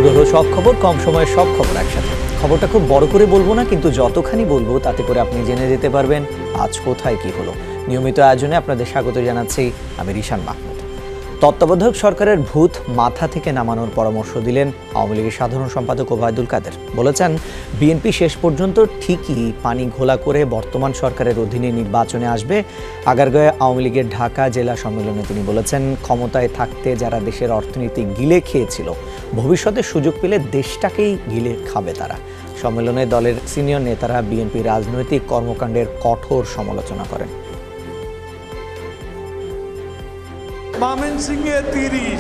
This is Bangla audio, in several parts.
শুরু হলো সব খবর, কম সময়ে সব খবর একসাথে। খবরটা খুব বড় করে বলবো না, কিন্তু যতখানি বলবো তাতে করে আপনি জেনে যেতে পারবেন আজ কোথায় কি হলো। নিয়মিত আয়োজনে আপনাদের স্বাগত জানাচ্ছি আমি রিশান মাহমুদ। তত্ত্বাবধায়ক সরকারের ভূত মাথা থেকে নামানোর পরামর্শ দিলেন আওয়ামী লীগের সাধারণ সম্পাদক ওবায়দুল কাদের। বলেছেন, বিএনপি শেষ পর্যন্ত ঠিকই পানি ঘোলা করে বর্তমান সরকারের অধীনে নির্বাচনে আসবে। আগারগাঁওয়ে আওয়ামী লীগের ঢাকা জেলা সম্মেলনে তিনি বলেছেন, ক্ষমতায় থাকতে যারা দেশের অর্থনীতি গিলে খেয়েছিল, ভবিষ্যতে সুযোগ পেলে দেশটাকেই গিলে খাবে তারা। সম্মেলনে দলের সিনিয়র নেতারা বিএনপি রাজনৈতিক কর্মকাণ্ডের কঠোর সমালোচনা করেন। ময়মনসিংহে 30,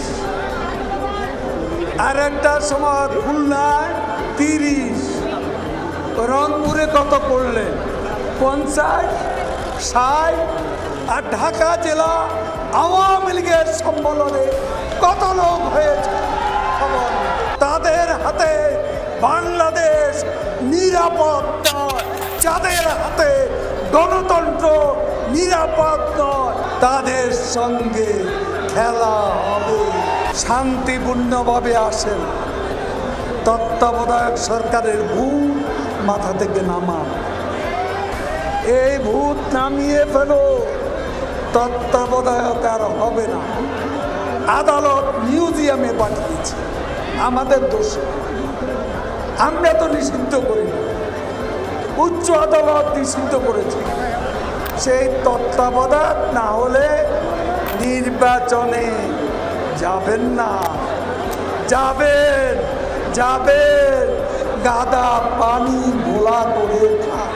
আর একটা সময় খুলনায় 30, রংপুরে কত করলেন 50, 60, আর ঢাকা জেলা আওয়ামী লীগের সম্মেলনে কত লোক হয়েছে খবর। তাদের হাতে বাংলাদেশ নিরাপদ নয়, যাদের হাতে গণতন্ত্র নিরাপদ নয়, তাদের সঙ্গে খেলা হবে। শান্তিপূর্ণভাবে আসেন, তত্ত্বাবধায়ক সরকারের ভূত মাথা থেকে নামান। এই ভূত নামিয়ে ফেলো, তত্ত্বাবধায়ক আর হবে না। আদালত মিউজিয়ামে পাঠিয়েছে, আমাদের দোষে। আমরা তো নিষিদ্ধ করি না, উচ্চ আদালত নিষিদ্ধ করেছে। সেই তত্ত্বাবধায়ক না হলে নির্বাচনে যাবেন না। যাবেন গাদা পানি ভোলা করে খান।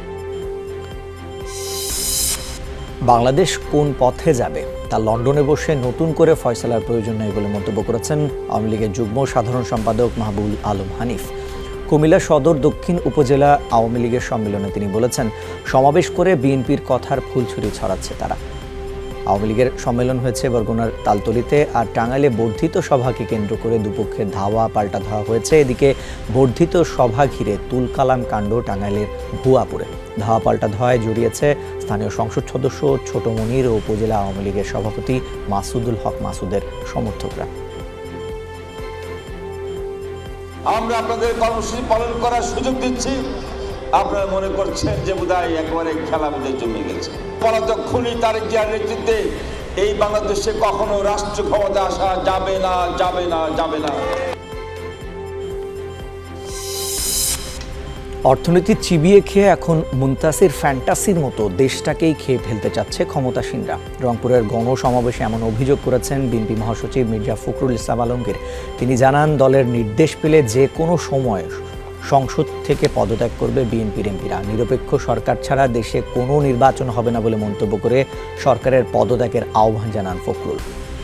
বাংলাদেশ কোন পথে যাবে তা লন্ডনে বসে নতুন করে ফয়সালার প্রয়োজন নেই বলে মন্তব্য করেছেন আওয়ামী লীগের যুগ্ম সাধারণ সম্পাদক মাহবুব আলম হানিফ। কুমিল্লা সদর দক্ষিণ উপজেলা আওয়ামী লীগের সম্মেলনে তিনি বলেছেন, সমাবেশ করে বিএনপির কথার ফুলছুরি ছড়াচ্ছে তারা। আওয়ামী লীগের সম্মেলন হয়েছে বরগুনার তালতলিতে, আর টাঙ্গাইলে বর্ধিত সভাকে কেন্দ্র করে দুপক্ষের ধাওয়া পাল্টা ধাওয়া হয়েছে। এদিকে বর্ধিত সভা ঘিরে তুলকালাম কাণ্ড টাঙ্গাইলের ভুয়াপুরে। ধাওয়া পাল্টা ধাওয়ায় জড়িয়েছে স্থানীয় সংসদ সদস্য ছোট মনির ও উপজেলা আওয়ামী লীগের সভাপতি মাসুদুল হক মাসুদের সমর্থকরা। আমরা আপনাদের কর্মসূচি পালন করার সুযোগ দিচ্ছি, আপনারা মনে করছেন যে বোধহয় একেবারে খেলা বোধহয় জমে গেছে। পলাতক খুনি তারেক জিয়ার নেতৃত্বে এই বাংলাদেশে কখনো রাষ্ট্র ক্ষমতা আসা যাবে না, যাবে না, যাবে না। অর্থনীতি চিবিয়ে খেয়ে এখন মুনতাসির ফ্যান্টাসির মতো দেশটাকেই খেয়ে ফেলতে চাচ্ছে ক্ষমতাসীনরা। রংপুরের গণসমাবেশে এমন অভিযোগ করেছেন বিএনপি মহাসচিব মির্জা ফখরুল ইসলাম আলমগীর। তিনি জানান, দলের নির্দেশ পেলে যে কোনো সময় সংসদ থেকে পদত্যাগ করবে বিএনপির এমপিরা। নিরপেক্ষ সরকার ছাড়া দেশে কোনো নির্বাচন হবে না বলে মন্তব্য করে সরকারের পদত্যাগের আহ্বান জানান ফখরুল।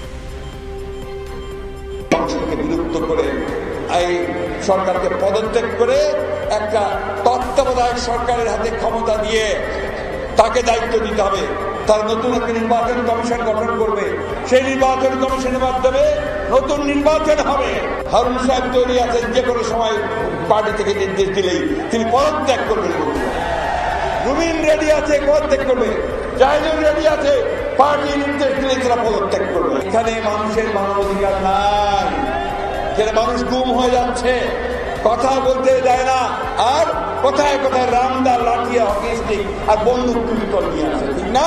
বিলুপ্ত করে এই সরকারকে পদত্যাগ করে একটা তত্ত্বাবধায়ক সরকারের হাতে ক্ষমতা দিয়ে তাকে দায়িত্ব দিতে হবে। তার নতুন একটা নির্বাচন কমিশন গঠন করবে, সেই নির্বাচন কমিশনের মাধ্যমে নতুন নির্বাচন হবে। হারুন সাহেব তৈরি আছেন, যে কোনো সময় পার্টি থেকে নির্দেশ দিলেই তিনি পদত্যাগ করবেন। রুমিন রেডি আছে, পদত্যাগ করবে। জাহিদুল রেডি আছে, পার্টি নির্দেশ দিলে তারা পদত্যাগ করবে। এখানে মানুষের মানবাধিকার নাই, যেটা মানুষ গুম হয়ে যাচ্ছে, কথা বলতে দেয় না, আর কোথায় কোথায় রামদা লাঠি হকি স্টিক আর বন্দুক তুলিতল নিয়ে আসে, ঠিক না?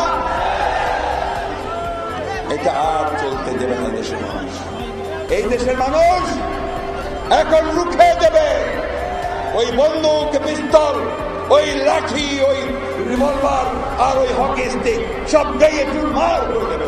এটা আর চলতে দেবে না দেশের মানুষ। এই দেশের মানুষ এখন রুখে দেবে। ওই বন্দুক, পিস্তল, ওই লাঠি, ওই রিভলভার আর ওই হকি স্টিক সব গায়ে চুরমার করে দেবে।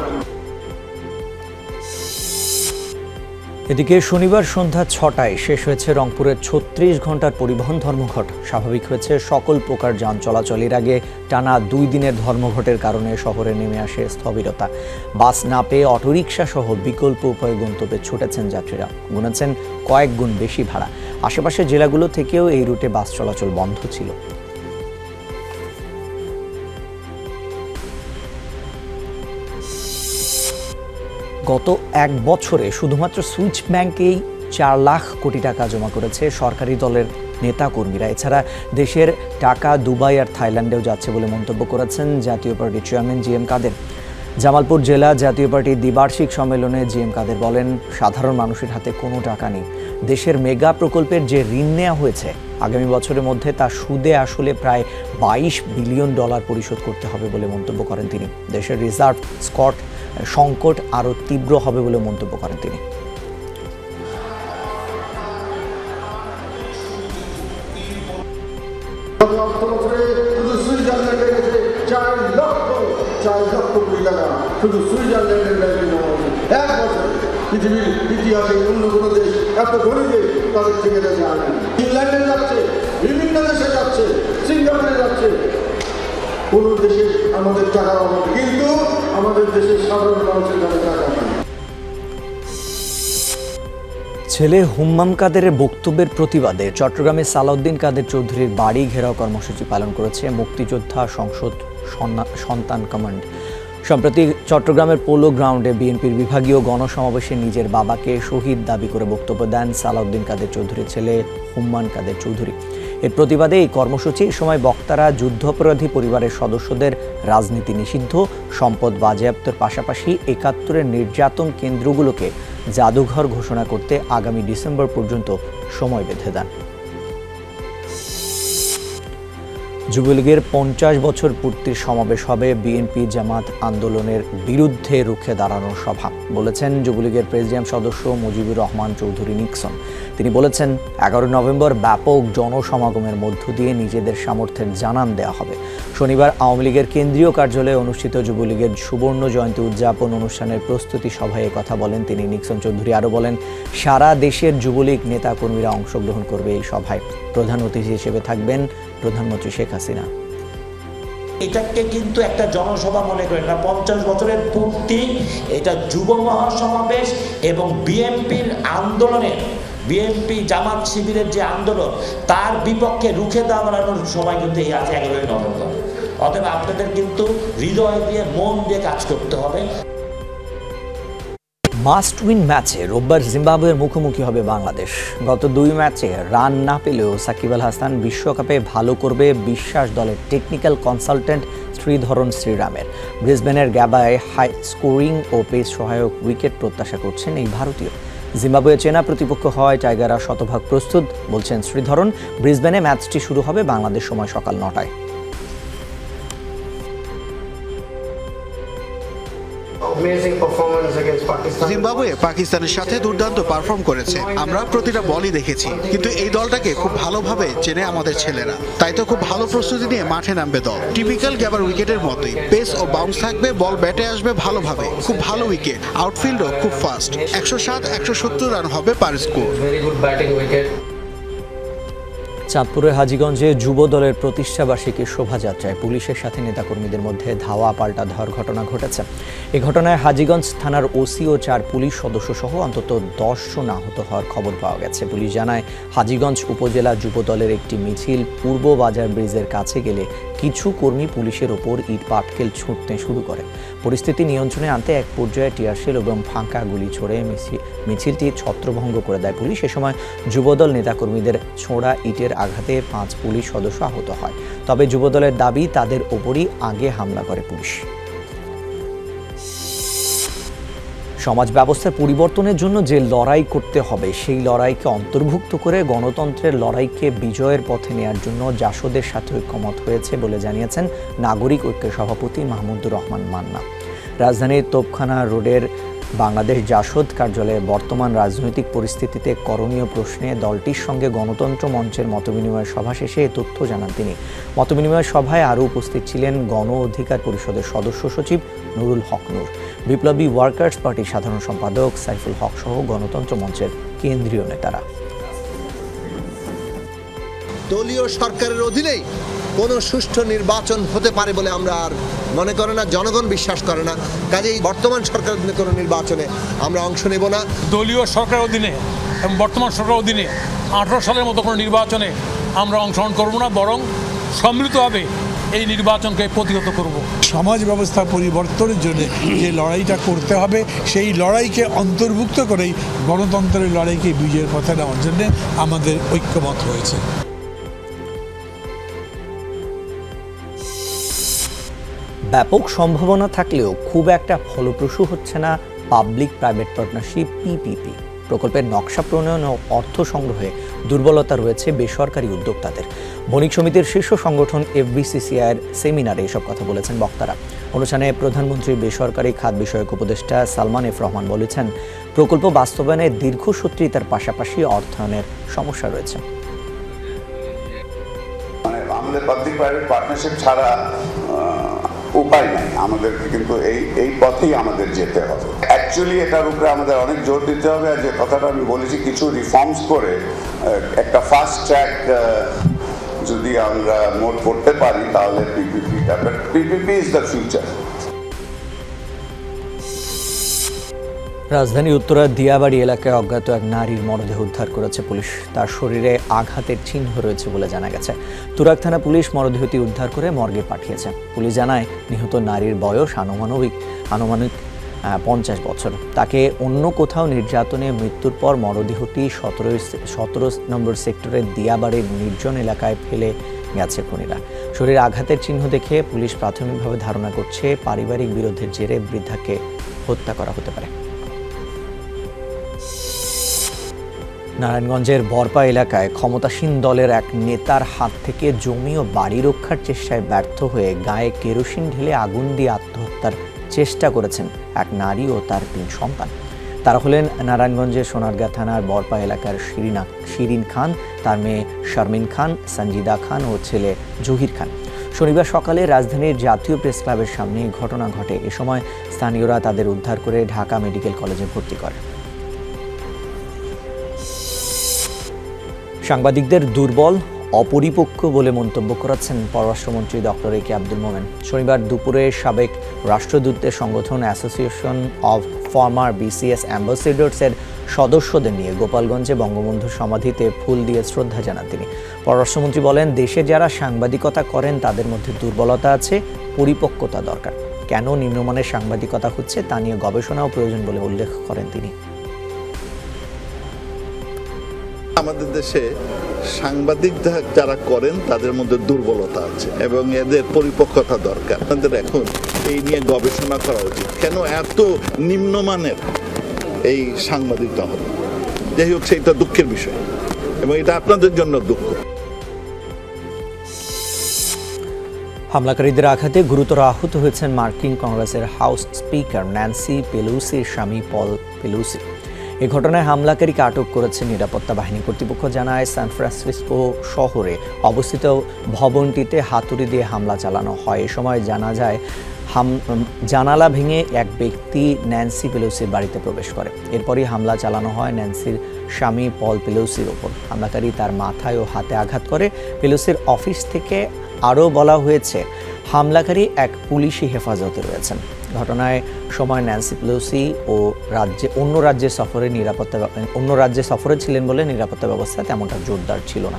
এদিকে শনিবার সন্ধ্যা 6টায় শেষ হয়েছে রংপুরের 36 ঘন্টার পরিবহন ধর্মঘট। স্বাভাবিক হয়েছে সকল প্রকার যান চলাচলের আগে টানা 2 দিনের ধর্মঘটের কারণে শহরে নেমে আসে স্থবিরতা। বাস না পেয়ে অটোরিকশা সহ বিকল্প উপায়ে গন্তব্যে ছুটেছেন যাত্রীরা। গুনেছেন কয়েক গুণ বেশি ভাড়া। আশেপাশের জেলাগুলো থেকেও এই রুটে বাস চলাচল বন্ধ ছিল। গত 1 বছরে শুধুমাত্র সুইচ ব্যাংকেই 4 লাখ কোটি টাকা জমা করেছে সরকারি দলের নেতাকর্মীরা। এছাড়া দেশের টাকা দুবাই আর থাইল্যান্ডেও যাচ্ছে বলে মন্তব্য করেছেন জাতীয় পার্টির chairman G M Quader. Jamalpur জেলা জাতীয় পার্টির দ্বিবার্ষিক সম্মেলনে জি এম কাদের বলেন, সাধারণ মানুষের হাতে কোনো টাকা নেই। দেশের মেগা প্রকল্পের যে ঋণ নেওয়া হয়েছে আগামী বছরের মধ্যে তা সুদে আসলে প্রায় 22 বিলিয়ন ডলার পরিশোধ করতে হবে বলে মন্তব্য করেন তিনি। দেশের রিজার্ভ সংকট আরও তীব্র হবে বলে মন্তব্য করেন তিনি। শুধু সুইজারল্যান্ডের ব্যাংকে জমা হচ্ছে এক বছর। পৃথিবীর ইতিহাসে অন্য কোনো দেশ এত ধনী দেশ তাদের থেকে যায় না। ইংল্যান্ডে যাচ্ছে, বিভিন্ন দেশে যাচ্ছে, সিঙ্গাপুরে যাচ্ছে, কোনো দেশে আমাদের টাকার অভাব, কিন্তু আমাদের দেশের সাধারণ মানুষের কাছে টাকা নেই। ছেলে হুম্মাম কাদেরের বক্তব্যের প্রতিবাদে চট্টগ্রামে সালাউদ্দিন কাদের চৌধুরীর বাড়ি ঘেরাও কর্মসূচি পালন করেছে মুক্তিযোদ্ধা সংসদ সন্তান কমান্ড। সম্প্রতি চট্টগ্রামের পোলো গ্রাউন্ডে বিএনপির বিভাগীয় গণসমাবেশে নিজের বাবাকে শহীদ দাবি করে বক্তব্য দেন সালাউদ্দিন কাদের চৌধুরীর ছেলে হুম্মান কাদের চৌধুরী। এর প্রতিবাদে এই কর্মসূচি সময় বক্তারা যুদ্ধাপরাধী পরিবারের সদস্যদের রাজনীতি নিষিদ্ধ, সম্পদ বাজেয়াপ্তের পাশাপাশি ৭১-এর নির্যাতন কেন্দ্রগুলোকে জাদুঘর ঘোষণা করতে আগামী ডিসেম্বর পর্যন্ত সময় বেঁধে দেন। যুবলীগের 50 বছর পূর্তির সমাবেশ হবে বিএনপি জামাত আন্দোলনের বিরুদ্ধে রুখে দাঁড়ানোর সভা, বলেছেন যুবলীগের প্রেসিডিয়াম সদস্য মুজিবুর রহমান চৌধুরী নিক্সন। তিনি বলেছেন 11 নভেম্বর ব্যাপক জনসমাগমের মধ্য দিয়ে নিজেদের সামর্থ্যের জানান দেওয়া হবে। শনিবার আওয়ামী লীগের কেন্দ্রীয় কার্যালয়ে অনুষ্ঠিত যুবলীগের সুবর্ণ জয়ন্তী উদযাপন অনুষ্ঠানের প্রস্তুতি সভায় কথা বলেন তিনি। নিক্সন চৌধুরী আরও বলেন, সারা দেশের যুবলীগ নেতাকর্মীরা অংশগ্রহণ করবে এই সভায়। প্রধান অতিথি হিসেবে থাকবেন প্রধানমন্ত্রী শেখ হাসিনা। এটাকে কিন্তু একটা জনসভা মনে করেন না, 50 বছরের পূর্তি, এটা যুব মহাসমাবেশ এবং বিএনপির আন্দোলনের, বিএনপি জামাত শিবিরের যে আন্দোলন তার বিপক্ষে রুখে দাঁড়ানোর সময় কিন্তু এই আছে 11 নভেম্বর। অতএব আপনাদের কিন্তু হৃদয় দিয়ে মন দিয়ে কাজ করতে হবে। মাস্ট উইন ম্যাচে রোববার জিম্বাবুয়ের মুখোমুখি হবে বাংলাদেশ। গত 2 ম্যাচে রান না পেলেও সাকিব আল হাসান বিশ্বকাপে ভালো করবে বিশ্বাস দলের টেকনিক্যাল কনসালটেন্ট শ্রীধরন শ্রীরামের। ব্রিসবেনের গ্যাবায় হাই স্কোরিং ও পেস সহায়ক উইকেট প্রত্যাশা করছেন এই ভারতীয়। জিম্বাবুয়ে চেনা প্রতিপক্ষ হওয়ায় টাইগাররা শতভাগ প্রস্তুত বলছেন শ্রীধরন। ব্রিসবেনে ম্যাচটি শুরু হবে বাংলাদেশ সময় সকাল 9টায়। জিম্বাবুয়ে পাকিস্তানের সাথে দুর্দান্ত পারফর্ম করেছে, আমরা প্রতিটা বলই দেখেছি, কিন্তু এই দলটাকে খুব ভালোভাবে চেনে আমাদের ছেলেরা, তাই তো খুব ভালো প্রস্তুতি নিয়ে মাঠে নামবে দল। টিপিক্যাল গ্যাবার উইকেটের মতোই পেস ও বাউন্স থাকবে, বল ব্যাটে আসবে ভালোভাবে, খুব ভালো উইকেট, আউটফিল্ডও খুব ফাস্ট। 107-170 রান হবে পার স্কোর। চাঁদপুরের হাজীগঞ্জে যুব দলের প্রতিষ্ঠাবার্ষিকীর শোভাযাত্রায় পুলিশের সাথে নেতাকর্মীদের মধ্যে ধাওয়া পাল্টা ধাওয়ার ঘটনা ঘটেছে। এই ঘটনায় হাজীগঞ্জ থানার ওসি ও 4 পুলিশ সদস্য সহ অন্তত 10 জন আহত হওয়ার খবর পাওয়া গেছে। পুলিশ জানায়, হাজীগঞ্জ উপজেলা যুব দলের একটি মিছিল পূর্ব বাজার ব্রিজের কাছে গেলে কিছু কর্মী পুলিশের ওপর ইট পাটকেল ছুঁড়তে শুরু করে। পরিস্থিতি নিয়ন্ত্রণে আনতে এক পর্যায়ে টিয়ারশেল এবং ফাঁকা গুলি ছড়ে মিছিলটি ছত্রভঙ্গ করে দেয় পুলিশ। এ সময় যুবদল নেতাকর্মীদের ছোড়া ইটের আঘাতে 5 পুলিশ সদস্য আহত হয়। তবে যুবদলের দাবি, তাদের ওপরই আগে হামলা করে পুলিশ। সমাজ ব্যবস্থার পরিবর্তনের জন্য যে লড়াই করতে হবে সেই লড়াইকে অন্তর্ভুক্ত করে গণতন্ত্রের লড়াইকে বিজয়ের পথে নেয়ার জন্য জাসদের সাথে ঐক্যমত হয়েছে বলে জানিয়েছেন নাগরিক ঐক্যের সভাপতি মাহমুদুর রহমান মান্না। রাজধানীর তোপখানা রোডের বাংলাদেশ জাসদ কার্যালয়ে বর্তমান রাজনৈতিক পরিস্থিতিতে করণীয় প্রশ্নে দলটির সঙ্গে গণতন্ত্র মঞ্চের মতবিনিময় সভা শেষে এ তথ্য জানান তিনি। মতবিনিময় সভায় আরও উপস্থিত ছিলেন গণ অধিকার পরিষদের সদস্য সচিব নুরুল হক নূর, বিপ্লবী ওয়ার্কার্স পার্টির সাধারণ সম্পাদক সাইফুল হক সহ গণতন্ত্র মঞ্চের কেন্দ্রীয় নেতারা। দলীয় সরকারের অধীনেই কোনো সুষ্ঠু নির্বাচন হতে পারে বলে আমরা আর মনে করে না, জনগণ বিশ্বাস করে না। কাজেই বর্তমান সরকারের অধীনে কোনো নির্বাচনে আমরা অংশ নেব না। দলীয় সরকারের অধীনে এবং বর্তমান সরকারের অধীনে 18 সালের মতো কোনো নির্বাচনে আমরা অংশগ্রহণ করব না, বরং সম্মিলিতভাবে এই নির্বাচনকে প্রতিহত করব। সমাজ ব্যবস্থা পরিবর্তনের জন্য যে লড়াইটা করতে হবে সেই লড়াইকে অন্তর্ভুক্ত করেই গণতন্ত্রের লড়াইকে বিজয়ের পথে নেওয়ার জন্য আমাদের ঐক্যমত হয়েছে। ব্যাপক সম্ভাবনা থাকলেও খুব একটা ফলপ্রসূ হচ্ছে না পাবলিক প্রাইভেট পার্টনারশিপ PPP। প্রকল্পের নকশা প্রণয়ন ও অর্থ সংগ্রহে দুর্বলতা রয়েছে বেসরকারি উদ্যোক্তাদের। বণিক সমিতির শীর্ষ সংগঠন এফবিসিসিআইয়ের সেমিনারে এসব কথা বলেছেন বক্তারা। অনুষ্ঠানে প্রধানমন্ত্রীর বেসরকারি খাত বিষয়ক উপদেষ্টা সালমান এফ রহমান বলেছেন, প্রকল্প বাস্তবায়নে দীর্ঘসূত্রিতার পাশাপাশি অর্থায়নের সমস্যা রয়েছে। আমাদের পাবলিক প্রাইভেট পার্টনারশিপ ছাড়া উপায় নাই, আমাদেরকে কিন্তু এই পথেই আমাদের যেতে হবে। অ্যাকচুয়ালি এটার উপরে আমাদের অনেক জোর দিতে হবে। আর যে কথাটা আমি বলেছি, কিছু রিফর্মস করে একটা ফাস্ট ট্র্যাক যদি আমরা মোড করতে পারি তাহলে পিপিপি ইজ দ্য ফিউচার। রাজধানীর উত্তরার দিয়াবাড়ি এলাকায় অজ্ঞাত এক নারীর মরদেহ উদ্ধার করেছে পুলিশ। তার শরীরে আঘাতের চিহ্ন রয়েছে বলে জানা গেছে। তুরাগ থানা পুলিশ মরদেহটি উদ্ধার করে মর্গে পাঠিয়েছে। পুলিশ জানায়, নিহত নারীর বয়স আনুমানিক 50 বছর। তাকে অন্য কোথাও নির্যাতনে মৃত্যুর পর মরদেহটি 17 নম্বর সেক্টরের দিয়াবাড়ির নির্জন এলাকায় ফেলে গেছে খুনিরা। শরীরে আঘাতের চিহ্ন দেখে পুলিশ প্রাথমিকভাবে ধারণা করছে পারিবারিক বিরোধের জেরে বৃদ্ধাকে হত্যা করা হতে পারে। নারায়ণগঞ্জের বরপা এলাকায় ক্ষমতাসীন দলের এক নেতার হাত থেকে জমি ও বাড়ি রক্ষার চেষ্টায় ব্যর্থ হয়ে গায়ে কেরোসিন ঢেলে আগুন দিয়ে আত্মহত্যার চেষ্টা করেছেন এক নারী ও তার 3 সন্তান। তারা হলেন নারায়ণগঞ্জের সোনারগাঁ থানার বরপা এলাকার শিরিন খান, তার মেয়ে শারমিন খান, সঞ্জিদা খান ও ছেলে জহির খান। শনিবার সকালে রাজধানীর জাতীয় প্রেস ক্লাবের সামনে ঘটনা ঘটে। এ সময় স্থানীয়রা তাদের উদ্ধার করে ঢাকা মেডিকেল কলেজে ভর্তি করে। সাংবাদিকদের দুর্বল, অপরিপক্ক বলে মন্তব্য করেছেন পররাষ্ট্রমন্ত্রী ডক্টর এ কে আব্দুল মোমেন। শনিবার দুপুরে সাবেক রাষ্ট্রদূতদের সংগঠন অ্যাসোসিয়েশন অব ফর্মার বিসিএস অ্যাম্বাসেডরসের সদস্যদের নিয়ে গোপালগঞ্জে বঙ্গবন্ধুর সমাধিতে ফুল দিয়ে শ্রদ্ধা জানান তিনি। পররাষ্ট্রমন্ত্রী বলেন, দেশে যারা সাংবাদিকতা করেন তাদের মধ্যে দুর্বলতা আছে, পরিপক্কতা দরকার। কেন নিম্নমানের সাংবাদিকতা হচ্ছে তা নিয়ে গবেষণাও প্রয়োজন বলে উল্লেখ করেন তিনি। আমাদের দেশে সাংবাদিক যারা করেন তাদের মধ্যে দুর্বলতা আছে এবং এদের পরিপক্কতা দরকার। আমাদের এখন এই নিয়ে গবেষণা করা উচিত, কেন এত নিম্নমানের এই সাংবাদিকতা হবে। যাই হোক, সেটা দুঃখের বিষয় এবং এটা আপনাদের জন্য দুঃখ। হামলাকারীদের আঘাতে গুরুতর আহত হয়েছেন মার্কিন কংগ্রেসের হাউস স্পিকার ন্যান্সি পেলোসির স্বামী পল পেলোসি। এই ঘটনায় হামলাকারীকে আটক করেছে নিরাপত্তা বাহিনী কর্তৃপক্ষ। জানায়, সান ফ্রান্সিসকো শহরে অবস্থিত ভবনটিতে হাতুড়ি দিয়ে হামলা চালানো হয়। এ সময় জানা যায় জানালা ভেঙে এক ব্যক্তি ন্যান্সি পেলোসির বাড়িতে প্রবেশ করে। এরপরই হামলা চালানো হয় ন্যান্সির স্বামী পল পেলোসির ওপর। হামলাকারী তার মাথায় ও হাতে আঘাত করে। পেলোসির অফিস থেকে আরও বলা হয়েছে, হামলাকারী এক পুলিশি হেফাজতে রয়েছেন। ঘটনায় সময় ন্যান্সি পেলোসি অন্য রাজ্যে সফরে ছিলেন বলে নিরাপত্তা ব্যবস্থা তেমনটা জোরদার ছিল না।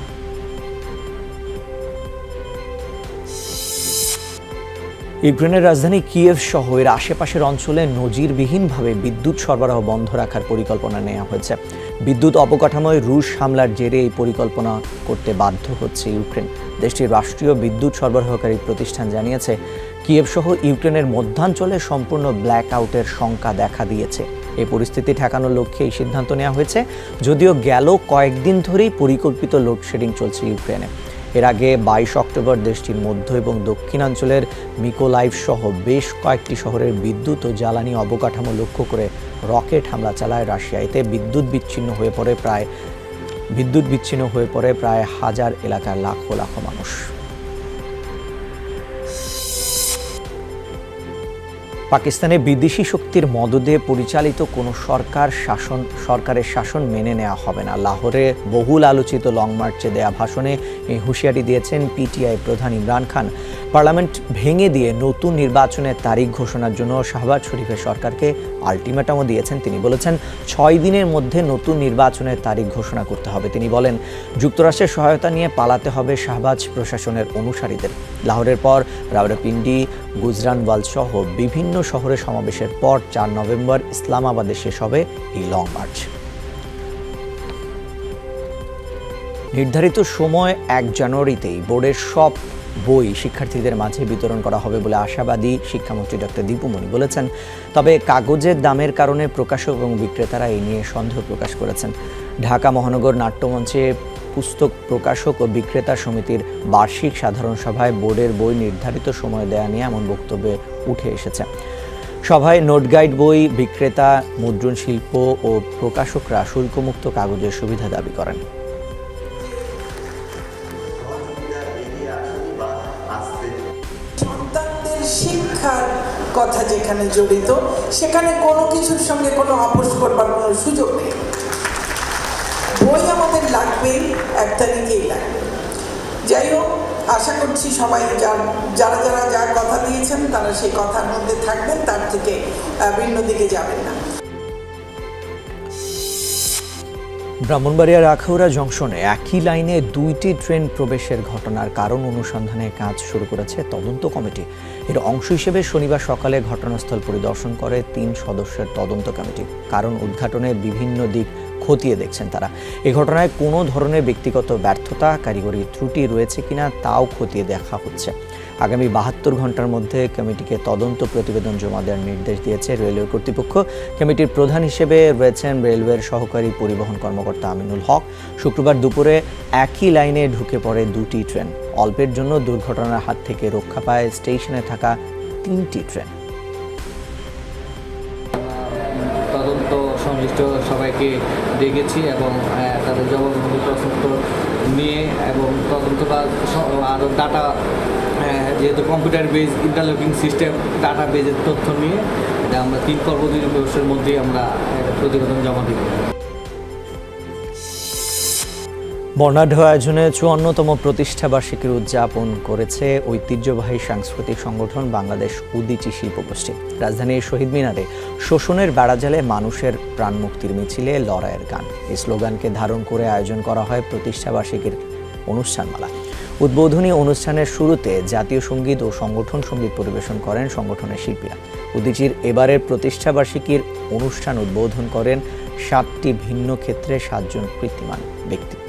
ইউক্রেনের রাজধানী কিয়েভ সহ এর আশেপাশের অঞ্চলে নজিরবিহীনভাবে বিদ্যুৎ সরবরাহ বন্ধ রাখার পরিকল্পনা নেওয়া হয়েছে। বিদ্যুৎ অবকাঠামোয় রুশ হামলার জেরে এই পরিকল্পনা করতে বাধ্য হচ্ছে ইউক্রেন। দেশটির রাষ্ট্রীয় বিদ্যুৎ সরবরাহকারী প্রতিষ্ঠান জানিয়েছে, কিয়েভ সহ ইউক্রেনের মধ্যাঞ্চলে সম্পূর্ণ ব্ল্যাক আউটের শঙ্কা দেখা দিয়েছে। এই পরিস্থিতি ঠেকানোর লক্ষ্যে এই সিদ্ধান্ত নেওয়া হয়েছে, যদিও গেল কয়েকদিন ধরেই পরিকল্পিত লোডশেডিং চলছে ইউক্রেনে। এর আগে 22 অক্টোবর দেশটির মধ্য এবং দক্ষিণাঞ্চলের মিকোলাইভ সহ বেশ কয়েকটি শহরের বিদ্যুৎ ও জ্বালানি অবকাঠামো লক্ষ্য করে রকেট হামলা চালায় রাশিয়া। এতে বিদ্যুৎ বিচ্ছিন্ন হয়ে পড়ে প্রায় হাজার এলাকার লাখ লাখ মানুষ। পাকিস্তানে বিদেশি শক্তির মদদে পরিচালিত কোনো সরকারের শাসন মেনে নেওয়া হবে না। লাহোরে বহুল আলোচিত লং মার্চে দেয়া ভাষণে এই হুঁশিয়ারি দিয়েছেন পিটিআই প্রধান ইমরান খান। পার্লামেন্ট ভেঙে দিয়ে নতুন নির্বাচনের তারিখ ঘোষণার জন্য শাহবাজ শরীফের সরকারকে আলটিমেটামও দিয়েছেন। তিনি বলেছেন, 6 দিনের মধ্যে নতুন নির্বাচনের তারিখ ঘোষণা করতে হবে। তিনি বলেন, যুক্তরাষ্ট্রের সহায়তা নিয়ে পালাতে হবে শাহবাজ প্রশাসনের অনুসারীদের। লাহোরের পর রাওয়ালপিন্ডি, গুজরানওয়াল সহ বিভিন্ন শহরে সমাবেশের পর 4 নভেম্বর ইসলামাবাদে শেষ হবে এই লং মার্চ। নির্ধারিত সময় 1 জানুয়ারিতেই বোর্ডের সব বই শিক্ষার্থীদের মাঝে বিতরণ করা হবে বলে আশাবাদী শিক্ষামন্ত্রী ডক্টর দীপু মনি বলেছেন। তবে কাগজের দামের কারণে প্রকাশক এবং বিক্রেতারা এই নিয়ে সন্দেহ প্রকাশ করেছেন। ঢাকা মহানগর নাট্যমঞ্চে পুস্তক প্রকাশক ও বিক্রেতা সমিতির বার্ষিক সাধারণ সভায় বোর্ডের বই নির্ধারিত সময় দেয়া নিয়ে এমন বক্তব্যে উঠে এসেছে। সভায় নোট গাইড বই বিক্রেতা, মুদ্রণ শিল্প ও প্রকাশকরা শুল্কমুক্ত কাগজের সুবিধা দাবি করেন। সন্তানদের শিক্ষার কথা যেখানে জড়িত, সেখানে কোনো কিছুর সঙ্গে কোনো আপোষ করবার কোনো সুযোগ নেই। বই আমাদের লাগবেই, 1 তারিখেই লাগবে। যাই হোক, আশা করছি সবাই যারা যা কথা দিয়েছেন তারা সেই কথার মধ্যে থাকবেন, তার থেকে ভিন্ন দিকে যাবেন না। ব্রাহ্মণবাড়িয়ার আখাউড়া জংশনে একই লাইনে 2টি ট্রেন প্রবেশের ঘটনার কারণ অনুসন্ধানে কাজ শুরু করেছে তদন্ত কমিটি। এর অংশ হিসেবে শনিবার সকালে ঘটনাস্থল পরিদর্শন করে 3 সদস্যের তদন্ত কমিটি। কারণ উদ্ঘাটনের বিভিন্ন দিক খতিয়ে দেখছেন তারা। এই ঘটনায় কোনো ধরনের ব্যক্তিগত ব্যর্থতা, কারিগরি ত্রুটি রয়েছে কিনা তাও খতিয়ে দেখা হচ্ছে। আগামী 72 ঘন্টার মধ্যে কমিটিকে তদন্ত প্রতিবেদন জমা দেওয়ার নির্দেশ দিয়েছে রেলওয়ে কর্তৃপক্ষ। কমিটির প্রধান হিসেবে রয়েছেন রেলওয়ের সহকারী পরিবহন কর্মকর্তা আমিনুল হক। শুক্রবার দুপুরে একই লাইনে ঢুকে পড়ে 2টি ট্রেন। অল্পের জন্য দুর্ঘটনার হাত থেকে রক্ষা পায় স্টেশনে থাকা 3টি ট্রেন। তদন্ত সংশ্লিষ্ট সবাইকে ডেকেছি এবং তাদের জবানবন্দি প্রশ্ন নিয়ে এবং তদন্তটা আরও ডাটা, যেহেতু computer base interlocking system, data বেজের তথ্য নিয়ে আমরা 3 কর্মদিবসের মধ্যেই আমরা প্রতিবেদন জমা দিব। বর্ণাঢ্য আয়োজনে 54তম প্রতিষ্ঠাবার্ষিকীর উদযাপন করেছে ঐতিহ্যবাহী সাংস্কৃতিক সংগঠন বাংলাদেশ উদীচী শিল্পগোষ্ঠী। রাজধানীর শহীদ মিনারে শোষণের বেড়াজালে মানুষের প্রাণ মুক্তির মিছিলে লড়াইয়ের গান, এই স্লোগানকে ধারণ করে আয়োজন করা হয় প্রতিষ্ঠাবার্ষিকীর অনুষ্ঠানমালা। উদ্বোধনী অনুষ্ঠানের শুরুতে জাতীয় সঙ্গীত ও সংগঠন সঙ্গীত পরিবেশন করেন সংগঠনের শিল্পীরা। উদীচীর এবারের প্রতিষ্ঠাবার্ষিকীর অনুষ্ঠান উদ্বোধন করেন 7টি ভিন্ন ক্ষেত্রে 7 জন কীর্তিমান ব্যক্তিত্ব।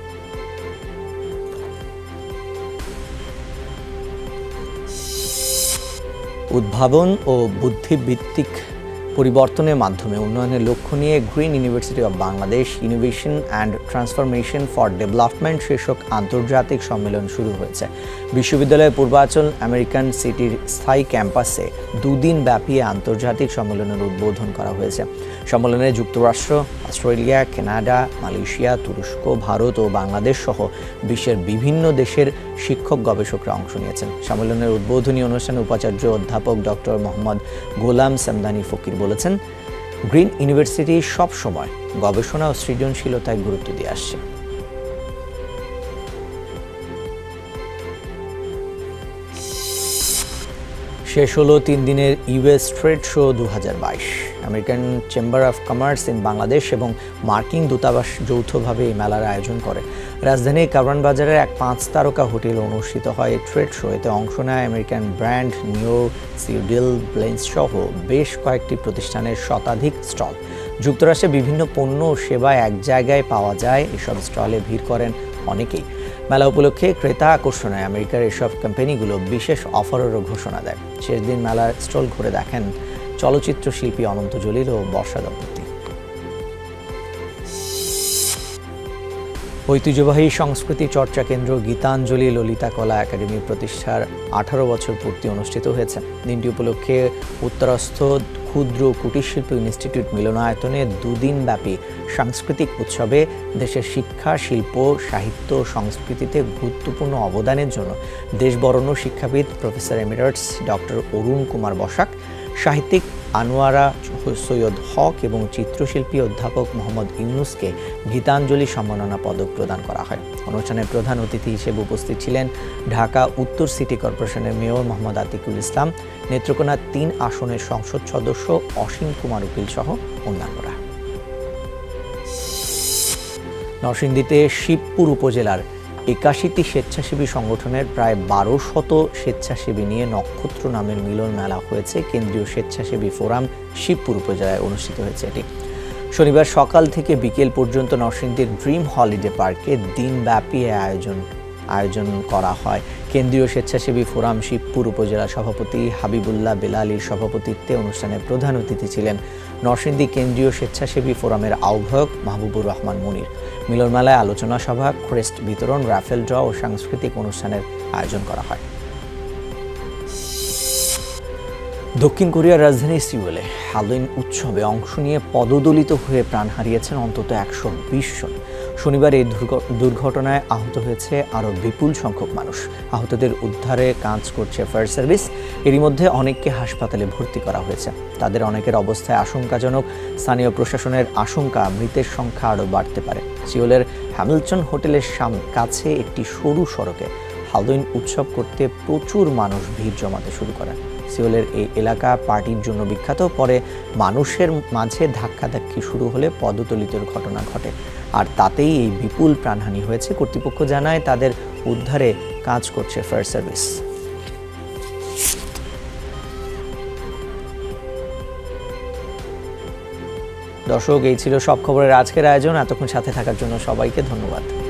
উদ্ভাবন ও বুদ্ধিভিত্তিক পরিবর্তনের মাধ্যমে উন্নয়নের লক্ষ্য নিয়ে Green University of Bangladesh innovation and transformation for development শীর্ষক আন্তর্জাতিক সম্মেলন শুরু হয়েছে। বিশ্ববিদ্যালয়ের পূর্বাঞ্চল আমেরিকান সিটির স্থায়ী ক্যাম্পাসে 2 দিন ব্যাপী আন্তর্জাতিক সম্মেলনের উদ্বোধন করা হয়েছে। সম্মেলনে যুক্তরাষ্ট্র, অস্ট্রেলিয়া, কানাডা, মালয়েশিয়া, তুরস্ক, ভারত ও বাংলাদেশ সহ বিশ্বের বিভিন্ন দেশের শিক্ষক গবেষকরা অংশ নিয়েছেন। সম্মেলনের উদ্বোধনী অনুষ্ঠানে উপাচার্য অধ্যাপক ডক্টর মোহাম্মদ গোলাম সামদানি ফকির বলেছেন, গ্রিন ইউনিভার্সিটি সব সময় গবেষণা ও সৃজনশীলতায় গুরুত্ব দিয়ে আসছে। শেষ হলো 3 দিনের US trade show 2022। American chamber of commerce in Bangladesh এবং মার্কিন দূতাবাস যৌথভাবে এই মেলার আয়োজন করে। রাজধানীর কারওয়ান বাজারের এক 5 তারকা হোটেলে অনুষ্ঠিত হয় এই ট্রেড শো। এতে অংশ নেয় আমেরিকান ব্র্যান্ড নিও, সিডিল, ব্লেন্স সহ বেশ কয়েকটি প্রতিষ্ঠানের শতাধিক স্টল। যুক্তরাষ্ট্রে বিভিন্ন পণ্য ও সেবা এক জায়গায় পাওয়া যায়। এসব স্টলে ভিড় করেন অনেকেই। মেলা উপলক্ষে ক্রেতা আকর্ষণে আমেরিকার এসব কোম্পানিগুলো বিশেষ অফারেরও ঘোষণা দেয়। শেষ দিন মেলার স্টল ঘুরে দেখেন চলচ্চিত্র শিল্পী অনন্ত জলিল ও বর্ষা দম্পতি। ঐতিহ্যবাহী সংস্কৃতি চর্চা কেন্দ্র গীতাঞ্জলি ললিতা কলা একাডেমি প্রতিষ্ঠার 18 বছর পূর্তি অনুষ্ঠিত হয়েছে। দিনটি উপলক্ষে উত্তরস্থ ক্ষুদ্র কুটির শিল্প ইনস্টিটিউট মিলনায়তনে 2 দিন ব্যাপী সাংস্কৃতিক উৎসবে দেশের শিক্ষা, শিল্প, সাহিত্য, সংস্কৃতিতে গুরুত্বপূর্ণ অবদানের জন্য দেশবরেণ্য শিক্ষাবিদ professor emeritus doctor Arun Kumar Basak, সাহিত্যিক আনোয়ারা সৈয়দ হক এবং চিত্রশিল্পী অধ্যাপক মোহাম্মদ ইউনুসকে গীতাঞ্জলি সম্মাননা পদক প্রদান করা হয়। অনুষ্ঠানে প্রধান অতিথি হিসেবে উপস্থিত ছিলেন ঢাকা উত্তর সিটি কর্পোরেশনের মেয়র মোহাম্মদ আতিকুল ইসলাম, নেত্রকোনা 3 আসনের সংসদ সদস্য অসীম কুমার উকিল সহ অন্যান্যরা। নরসিংদীতে শিবপুর উপজেলার 81টি স্বেচ্ছাসেবী সংগঠনের প্রায় 1200 স্বেচ্ছাসেবী নিয়ে নক্ষত্র নামের মিলন মেলা হয়েছে। কেন্দ্রীয় স্বেচ্ছাসেবী ফোরাম শিবপুর উপজেলায় অনুষ্ঠিত হয়েছে এটি। শনিবার সকাল থেকে বিকেল পর্যন্ত নরসিংদীর ড্রিম হলিডে পার্কে দিনব্যাপী আয়োজন আয়োজন করা হয়। কেন্দ্রীয় স্বেচ্ছাসেবী ফোরাম শিবপুর উপজেলা সভাপতি হাবিবুল্লাহ বেলালীর সভাপতিত্বে অনুষ্ঠানে প্রধান অতিথি ছিলেন নরসিংদী কেন্দ্রীয় স্বেচ্ছাসেবী ফোরামের আহ্বায়ক মাহবুবুর রহমান মনির। মিলনমেলায় আলোচনা সভা, ক্রেস্ট বিতরণ, রাফেল ড্র ও সাংস্কৃতিক অনুষ্ঠানের আয়োজন করা হয়। দক্ষিণ কোরিয়ার রাজধানী সিউলে হ্যালোইন উৎসবে অংশ নিয়ে পদদলিত হয়ে প্রাণ হারিয়েছেন অন্তত 120 জন। শনিবার এই দুর্ঘটনায় আহত হয়েছে আরও বিপুল সংখ্যক মানুষ। আহতদের উদ্ধারে কাজ করছে ফায়ার সার্ভিস। এরই মধ্যে অনেককে হাসপাতালে ভর্তি করা হয়েছে। তাদের অনেকের অবস্থায় আশঙ্কাজনক। স্থানীয় প্রশাসনের আশঙ্কা মৃতের সংখ্যা আরও বাড়তে পারে। সিউলের হ্যামিল্টন হোটেলের কাছে একটি সরু সড়কে হ্যালোইন উৎসব করতে প্রচুর মানুষ ভিড় জমাতে শুরু করে। সিওলের এই এলাকা পার্টির জন্য বিখ্যাত। পরে মানুষের মাঝে ধাক্কাধাক্কি শুরু হলে পদদলিতের ঘটনা ঘটে, আর তাতেই এই বিপুল প্রাণহানি হয়েছে। কর্তৃপক্ষ জানায় তাদের উদ্ধারে কাজ করছে ফায়ার সার্ভিস। দর্শক, এই ছিল সব খবরের আজকের আয়োজন। এতক্ষণ সাথে থাকার জন্য সবাইকে ধন্যবাদ।